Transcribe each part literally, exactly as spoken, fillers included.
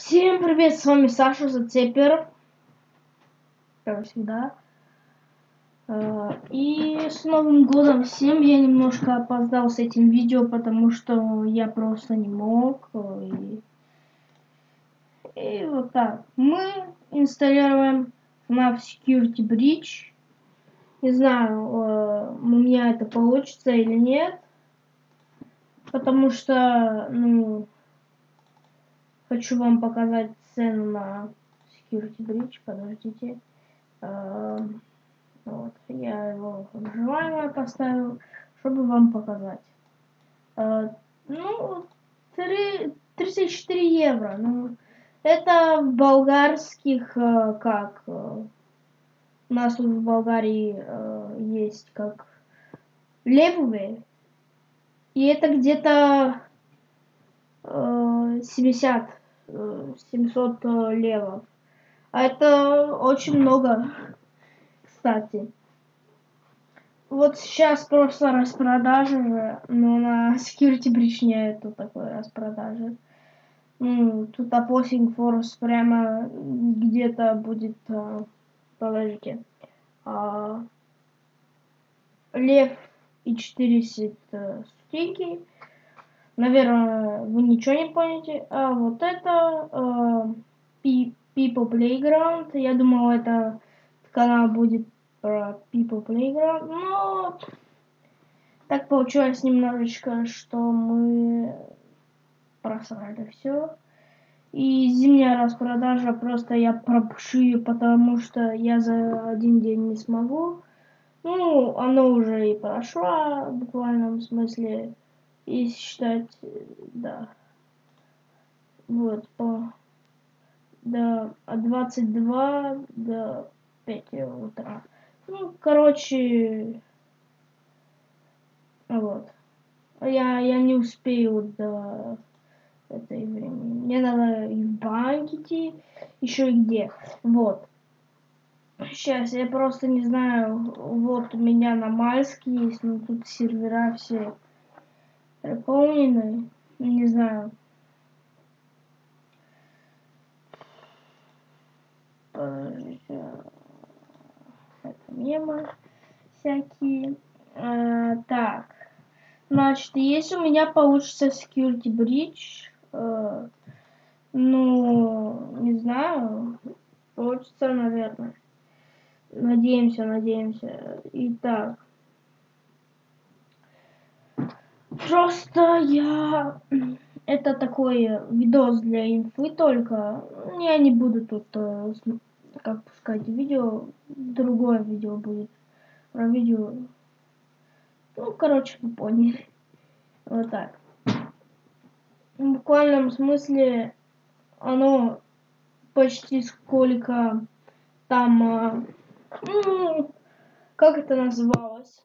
Всем привет, с вами Саша Зацепер, как всегда. И с Новым годом всем! Я немножко опоздал с этим видео, потому что я просто не мог. И, и вот так. Мы инсталируем эф эф Security Breach. Не знаю, у меня это получится или нет. Потому что, ну, хочу вам показать цену на Security Breach. Подождите. Вот, я его в желаемое поставил, чтобы вам показать. Ну, тридцать четыре евро. Ну, это в болгарских, как у нас тут в Болгарии есть как левые. И это где-то семьдесят семьсот левов. А это очень много, кстати. Вот сейчас просто распродажи, но на Security Breach нету такой распродажи. Ну, тут Opposing Force прямо где-то будет, а, подождите, а, лев и четыреста ступеньки. Наверное, вы ничего не поняли. А вот это а, People Playground. Я думал, это канал будет про People Playground, но так получилось немножечко, что мы просрали все. И зимняя распродажа, просто я пропущу ее, потому что я за один день не смогу. Ну, оно уже и прошло, в буквальном смысле, и считать, да. Вот, по до двадцать два до пяти утра. Ну, короче, вот. Я, я не успею до этой времени. Мне надо и в банк идти, еще и где. Вот. Сейчас я просто не знаю. Вот у меня на Мальске есть, но тут сервера все заполнены. Не знаю. Подождите. Это мемы всякие. А, так. Значит, если у меня получится Security Breach, э, ну, не знаю, получится, наверное. Надеемся, надеемся. Итак. Просто я... Это такой видос для инфы только. Я не буду тут, как сказать, видео. Другое видео будет. Про видео. Ну, короче, вы поняли. Вот так. В буквальном смысле оно почти сколько там... Ну, как это называлось?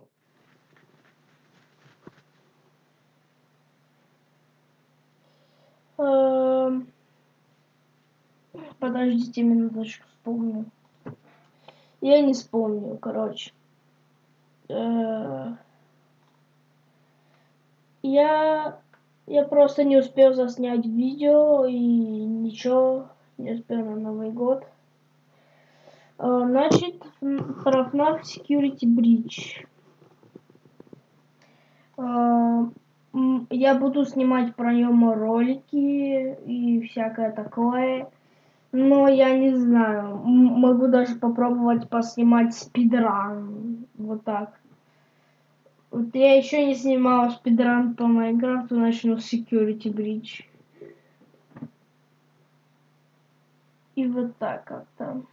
Эм... Подождите минуточку, вспомню. Я не вспомню, короче. Э... Я... Я просто не успел заснять видео и ничего не успел на Новый год. Э, значит, про эф эф Security Breach. Э, я буду снимать про него ролики и всякое такое. Но я не знаю. Могу даже попробовать поснимать спидран. Вот так. Вот я еще не снимала спидран по Майнкрафту, начну с Security Breach. И вот так как-то.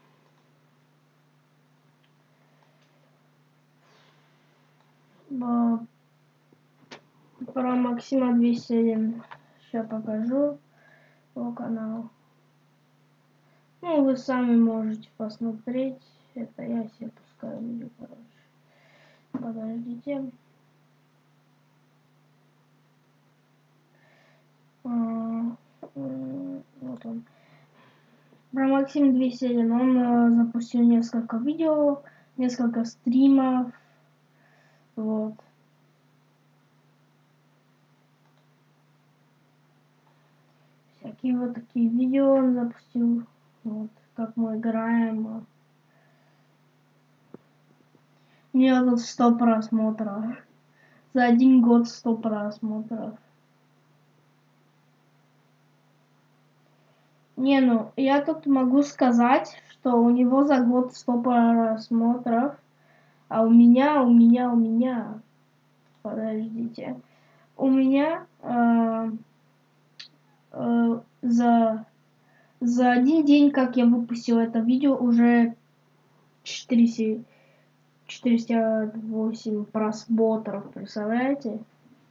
Про Максима двести один. Сейчас покажу его канал. Ну, вы сами можете посмотреть. Это я себе пускаю видео, короче. Подождите. А, вот он. Про Максим двести один. Он а, запустил несколько видео, несколько стримов. Вот. Такие вот такие видео он запустил. Вот, как мы играем. У меня тут сто просмотров. За один год сто просмотров. Не, ну, я тут могу сказать, что у него за год сто просмотров, а у меня, у меня, у меня, подождите, у меня э, э, за, за один день, как я выпустил это видео, уже четыреста, четыреста восемь просмотров, представляете?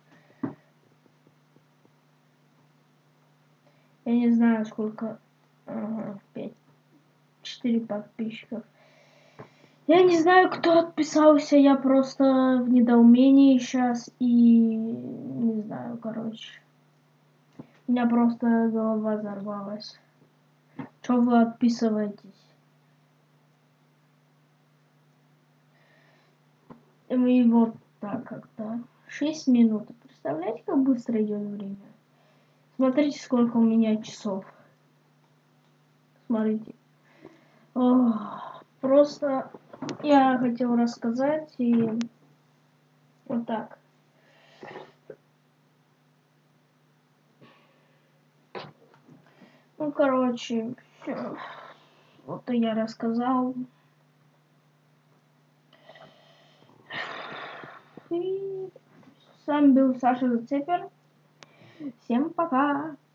Я не знаю, сколько, ага, пять, четыре подписчиков. Я не знаю, кто отписался, я просто в недоумении сейчас и не знаю, короче. У меня просто голова взорвалась. Чё вы отписываетесь? И вот так как-то. шесть минут. Представляете, как быстро идет время? Смотрите, сколько у меня часов. Смотрите. Ох, просто я хотел рассказать и вот так. Ну, короче, вот и я рассказал. И с вами был Саша Зацепер. Всем пока!